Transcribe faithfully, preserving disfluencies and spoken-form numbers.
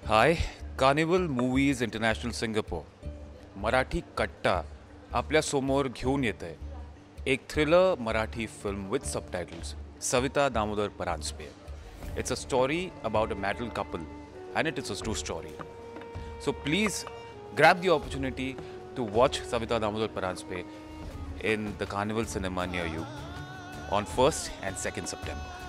हाय Carnival Movies International Singapore Marathi Katta आपल्या समोर घेऊन येत आहे एक thriller Marathi film with subtitles Savita Damodar Paranjpe. It's a story about a married couple and it is a true story. So please grab the opportunity to watch Savita Damodar Paranjpe in the Carnival cinema near you on first and second September.